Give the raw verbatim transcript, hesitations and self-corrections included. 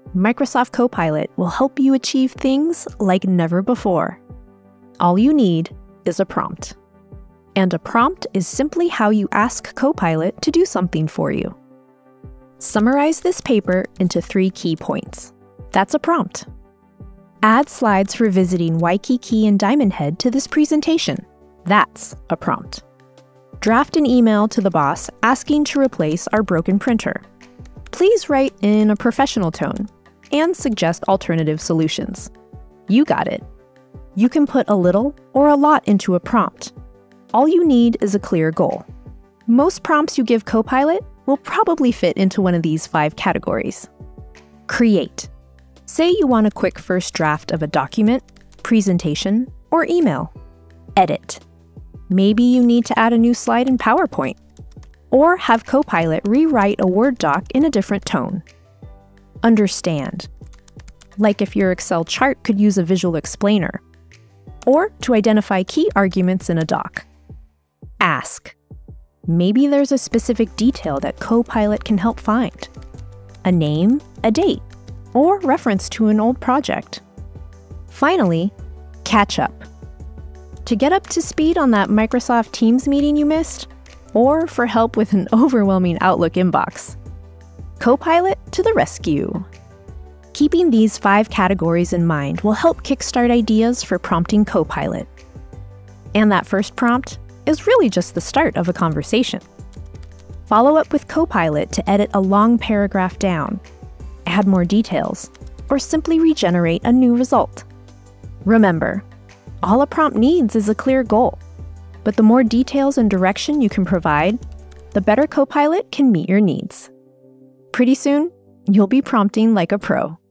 Microsoft Copilot will help you achieve things like never before. All you need is a prompt. And a prompt is simply how you ask Copilot to do something for you. Summarize this paper into three key points. That's a prompt. Add slides for visiting Waikiki and Diamond Head to this presentation. That's a prompt. Draft an email to the boss asking to replace our broken printer. Please write in a professional tone and suggest alternative solutions. You got it. You can put a little or a lot into a prompt. All you need is a clear goal. Most prompts you give Copilot will probably fit into one of these five categories. Create. Say you want a quick first draft of a document, presentation, or email. Edit. Maybe you need to add a new slide in PowerPoint. Or have Copilot rewrite a Word doc in a different tone. Understand. Like if your Excel chart could use a visual explainer. Or to identify key arguments in a doc. Ask. Maybe there's a specific detail that Copilot can help find. A name, a date, or reference to an old project. Finally, catch up. To get up to speed on that Microsoft Teams meeting you missed, or for help with an overwhelming Outlook inbox. Copilot to the rescue. Keeping these five categories in mind will help kickstart ideas for prompting Copilot. And that first prompt is really just the start of a conversation. Follow up with Copilot to edit a long paragraph down, add more details, or simply regenerate a new result. Remember, all a prompt needs is a clear goal. But the more details and direction you can provide, the better Copilot can meet your needs. Pretty soon, you'll be prompting like a pro.